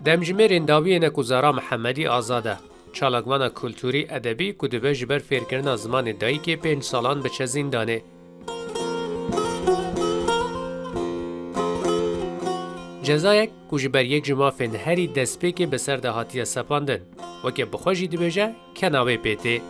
دمجمێرên dawiyê ku Zara Mihemedî azad e. Çalakmana kulturî edebî ku dibe ji ber fêrkirina zimanê dayîkê 5 salan biçe zîndanê. Cezayek ku ji ber yek ji mafên herî destpêkê bi ser de hatiye sepandin. Weke bixwe jî dibêje kenavê pêtê.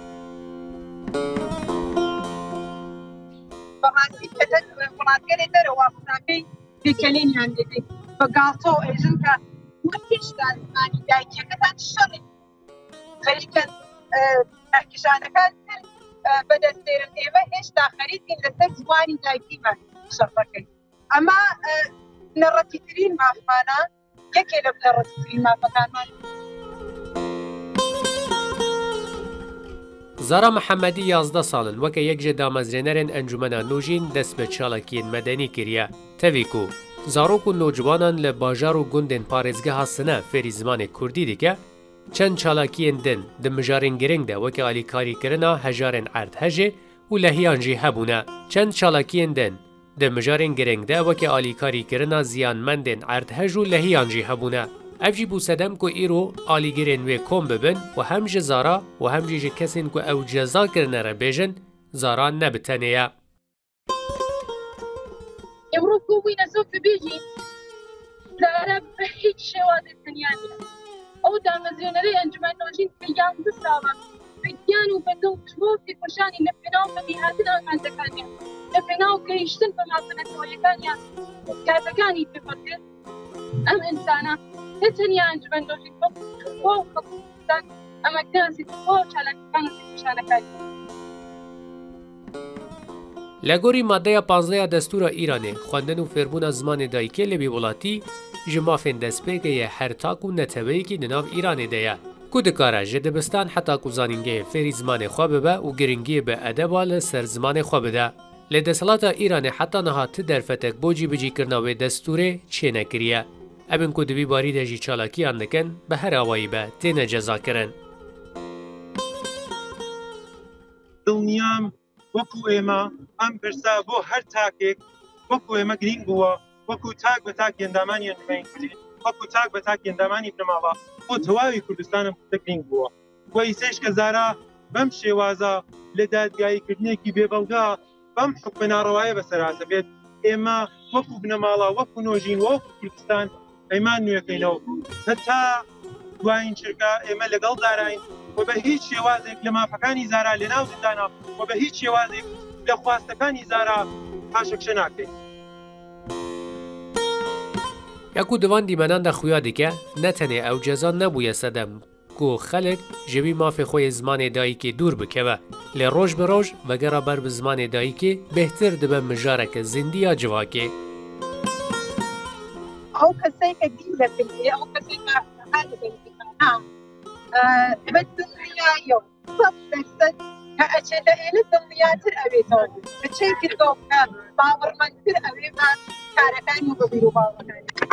وڵاتگەرێ دەرەوە قوتابەی پێکەنینیان دەبێت بە گاڵتۆ ئێژن کە هێشتا زمانی دایکیەکەتان شەڕی خەریکەن ئەحکیشانەکان بەدەستێرن ئێمە هێشتا خەریکین لەسەر زمانی دایکیمان شەڕ دەکەین. ئەمە نەڕەتیترین مافمانە یەکێ لە نەڕەتیترین مافەکانمان. Zara Mihemedî 11 salin weke yek ji damezrênerên Encûmena Nûjîn dest bi çalakiyên medenî kiriye. Tevî ku zarok û nocwanan li bajar û gundên parêzgeha Sine fêrî zimanê Kurdî dike, çend çalakiyên din di mijarên giring de weke alîkarîkirina hejarên erdhejê û lehiyan jî hebûne. Çend çalakiyên din di mijarên giring de weke alîkarîkirina ziyanmendên erdhej û lehiyan jî hebûne. Ev jî bû sedem ku îro alîgirên wê kom bibin û hem ji Zara û hem jî ji kesên ku ew ceza kirine re bêjin, Zara ne bi tenê ye. Emro ku wî nezok dibêjî, Zara bi hiç şewazê teniya niye. Ew damezrênerê Encûmen Nûjîn bi 11 salan bigiyan û bendong civokê xweşanî li pênav bibîhatin amaldekaniyan, li pênav gihîştin bi mafenetewayekanyan gazeganî pêxwetin. Em insana ne teniya Encûmen Nûjîn bo xwetan emek nasî bo çalakîkana xweşanekaniyan. Li gorî maddeya 15 destûra Îranê xwendin û fêrbûna zimanê dayîkê li bîwelatî ji mafên destpêkê ye hertak û neteweyekî di nav Îranê de ye. Ku dikare ji dibistan heta ku zanîngehê fêrî zimanê xwe bibe û giringiyê bi edeba li ser zimanê xwe bide. Lê desthilata Îranê heta niha ti derfetek bo cîbicîkirina wê destûrê çê nekiriye. Ebin ku di vî barî de jî çalakiyan dikin bi her awayî be têne cezakirin. دڵنیام وەکو ئێمە ئەم پرسا بۆ هەر تاکێک وەکو ئێمە گرنگ بووە وەکو تاک بە تاک ئێندامانی ئەنجومەنی کوردی وەکو تاک بە تاک ئێندامانی بنەماڵە بۆ تەواوی کوردستانم گرنگ بووە. وەی سێش کە زارا بەم شێوازە لە دادگاییکردنێکی بێبەڵگا بەم حکمە ناڕەوایە بەسەرهاتە بێت ئێمە وەکو بنەماڵە وەکو نۆژین وەکو کوردستان پەیمان نوێەکەینەوە هەتا دوایین چرکە ئێمە لەگەڵ زاراین و بە هیچ شێوازێک لە مافەکانی زارا لە ناو زیندانە و بە هیچ شێوازێک لە خواستەکانی زارا پاشەکشە ناکەین. Yaku divan dîmenan de xuya dike, ne tenê ew ceza nebûye sedem ku xelek ji vî mafê xwe yê zimanê dayîkê dûr bikeve. Lê roj bi roj vegera ber bi zimanê dayîkê bêhtir dibe mijareke zindî ya civakê. Ew keseyeke dîn depilî, ew keseyeke hel dibêjî evet دڵنیایە سەد دەرسەد کە ئەچێ لە ئێنە دڵنیاتر ئەوێتەوە بچەی کردەوە کە باوەڕمەندتر ئەوێ بە کارەکانی و بەبیر و باوەڕەکانی.